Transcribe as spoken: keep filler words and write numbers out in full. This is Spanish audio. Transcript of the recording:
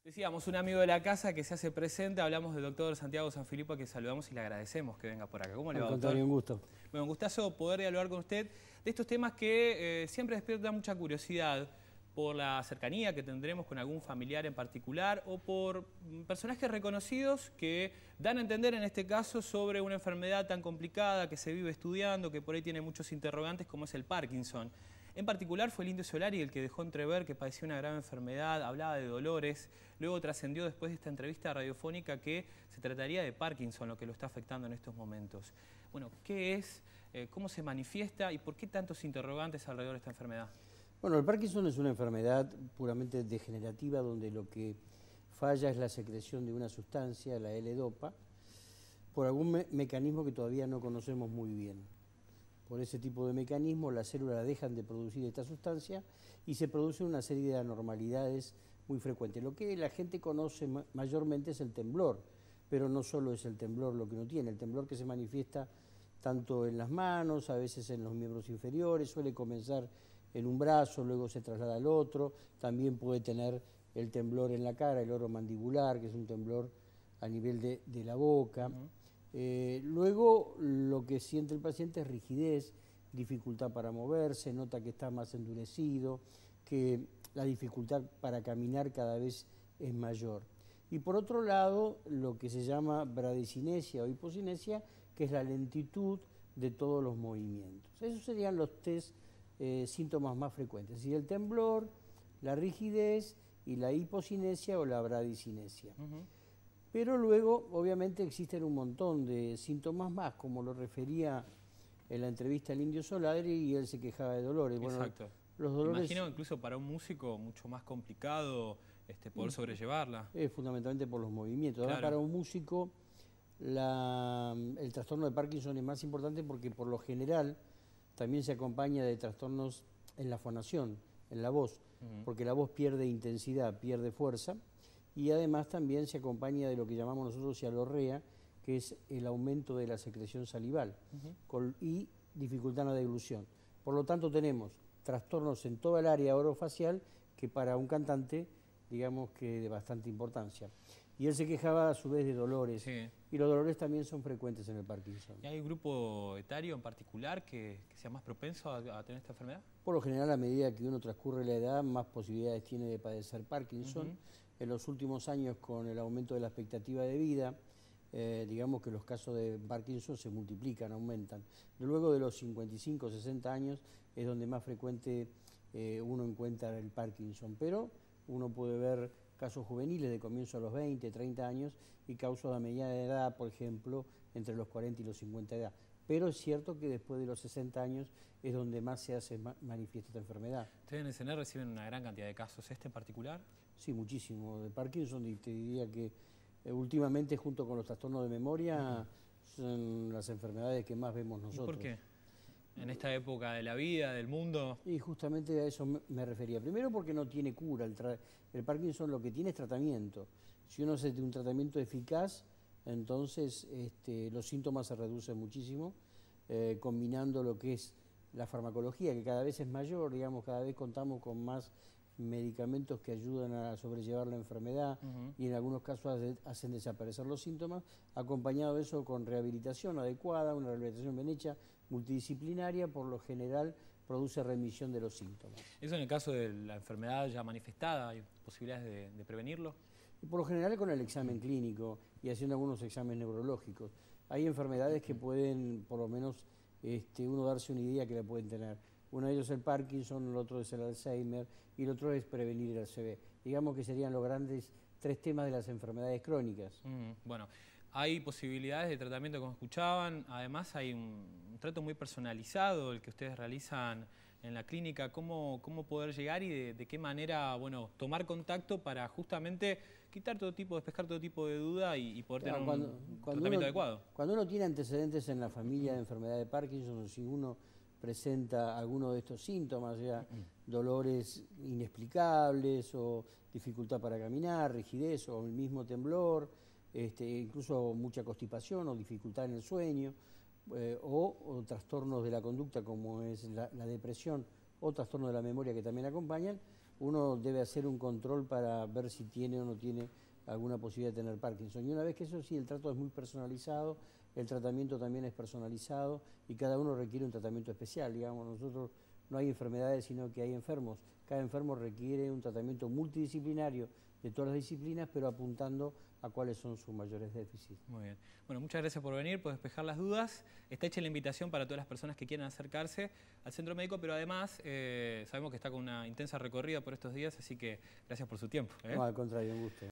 Decíamos, un amigo de la casa que se hace presente, hablamos del doctor Santiago Sanfilippo, a quien saludamos y le agradecemos que venga por acá. ¿Cómo le va, doctor? Un gusto. Bueno, un gustazo poder dialogar con usted de estos temas que eh, siempre despiertan mucha curiosidad por la cercanía que tendremos con algún familiar en particular o por personajes reconocidos que dan a entender en este caso sobre una enfermedad tan complicada que se vive estudiando, que por ahí tiene muchos interrogantes, como es el Parkinson. En particular fue el Indio Solari el que dejó entrever que padecía una grave enfermedad, hablaba de dolores, luego trascendió después de esta entrevista radiofónica que se trataría de Parkinson, lo que lo está afectando en estos momentos. Bueno, ¿qué es? Eh, ¿Cómo se manifiesta? ¿Y por qué tantos interrogantes alrededor de esta enfermedad? Bueno, el Parkinson es una enfermedad puramente degenerativa donde lo que falla es la secreción de una sustancia, la L-dopa, por algún me mecanismo que todavía no conocemos muy bien. Por ese tipo de mecanismo las células dejan de producir esta sustancia y se produce una serie de anormalidades muy frecuentes. Lo que la gente conoce ma mayormente es el temblor, pero no solo es el temblor lo que uno tiene, el temblor que se manifiesta tanto en las manos, a veces en los miembros inferiores, suele comenzar en un brazo, luego se traslada al otro, también puede tener el temblor en la cara, el oro mandibular, que es un temblor a nivel de, de la boca. Uh-huh. Eh, luego lo que siente el paciente es rigidez, dificultad para moverse, nota que está más endurecido, que la dificultad para caminar cada vez es mayor. Y por otro lado, lo que se llama bradicinesia o hipocinesia, que es la lentitud de todos los movimientos. Esos serían los tres eh, síntomas más frecuentes, es decir, el temblor, la rigidez y la hipocinesia o la bradicinesia. Uh-huh. Pero luego, obviamente, existen un montón de síntomas más, como lo refería en la entrevista al Indio Solari, y él se quejaba de dolores. Exacto. Bueno, los dolores, imagino incluso para un músico mucho más complicado este, poder sobrellevarla. Es fundamentalmente por los movimientos. Claro. Ahora, para un músico, la, el trastorno de Parkinson es más importante porque por lo general también se acompaña de trastornos en la fonación, en la voz, uh-huh. porque la voz pierde intensidad, pierde fuerza. Y además también se acompaña de lo que llamamos nosotros cialorrea, que es el aumento de la secreción salival uh-huh. con, y dificultad en la deglución. Por lo tanto tenemos trastornos en toda el área orofacial que para un cantante, digamos que de bastante importancia. Y él se quejaba a su vez de dolores, sí. y los dolores también son frecuentes en el Parkinson. ¿Y hay un grupo etario en particular que, que sea más propenso a, a tener esta enfermedad? Por lo general, a medida que uno transcurre la edad, más posibilidades tiene de padecer Parkinson. Uh-huh. En los últimos años, con el aumento de la expectativa de vida, eh, digamos que los casos de Parkinson se multiplican, aumentan. Luego de los cincuenta y cinco, sesenta años es donde más frecuente eh, uno encuentra el Parkinson, pero uno puede ver casos juveniles de comienzo a los veinte, treinta años y casos a mediana edad, por ejemplo, entre los cuarenta y los cincuenta de edad. Pero es cierto que después de los sesenta años es donde más se hace manifiesta esta enfermedad. ¿Ustedes en el C N E reciben una gran cantidad de casos, este en particular? Sí, muchísimo. De Parkinson, y te diría que eh, últimamente, junto con los trastornos de memoria, uh-huh. son las enfermedades que más vemos nosotros. ¿Y por qué? En esta época de la vida, del mundo. Y justamente a eso me refería. Primero porque no tiene cura. El, el Parkinson lo que tiene es tratamiento. Si uno hace un tratamiento eficaz, entonces este, los síntomas se reducen muchísimo, eh, combinando lo que es la farmacología, que cada vez es mayor, digamos, cada vez contamos con más medicamentos que ayudan a sobrellevar la enfermedad uh-huh. y en algunos casos hacen desaparecer los síntomas, acompañado de eso con rehabilitación adecuada, una rehabilitación bien hecha, multidisciplinaria, por lo general produce remisión de los síntomas. ¿Eso en el caso de la enfermedad ya manifestada, hay posibilidades de, de prevenirlo? Y por lo general con el examen clínico y haciendo algunos exámenes neurológicos. Hay enfermedades que pueden, por lo menos, este, uno darse una idea que la pueden tener. Uno de ellos es el Parkinson, el otro es el Alzheimer y el otro es prevenir el A C V. Digamos que serían los grandes tres temas de las enfermedades crónicas. Mm, bueno, hay posibilidades de tratamiento, como escuchaban, además hay un, un trato muy personalizado, el que ustedes realizan en la clínica. ¿Cómo, cómo poder llegar y de, de qué manera, bueno, tomar contacto para justamente quitar todo tipo, despejar todo tipo de duda y, y poder tener cuando, un cuando tratamiento uno, adecuado? Cuando uno tiene antecedentes en la familia de enfermedad de Parkinson, o si uno presenta alguno de estos síntomas, ya dolores inexplicables o dificultad para caminar, rigidez o el mismo temblor, este, incluso mucha constipación o dificultad en el sueño, eh, o, o trastornos de la conducta como es la, la depresión o trastornos de la memoria que también acompañan, uno debe hacer un control para ver si tiene o no tiene alguna posibilidad de tener Parkinson. Y una vez que eso sí, el trato es muy personalizado, el tratamiento también es personalizado y cada uno requiere un tratamiento especial. Digamos, nosotros no hay enfermedades, sino que hay enfermos. Cada enfermo requiere un tratamiento multidisciplinario de todas las disciplinas, pero apuntando a cuáles son sus mayores déficits. Muy bien. Bueno, muchas gracias por venir, por despejar las dudas. Está hecha la invitación para todas las personas que quieran acercarse al centro médico, pero además eh, sabemos que está con una intensa recorrida por estos días, así que gracias por su tiempo, ¿eh? No, al contrario, un gusto.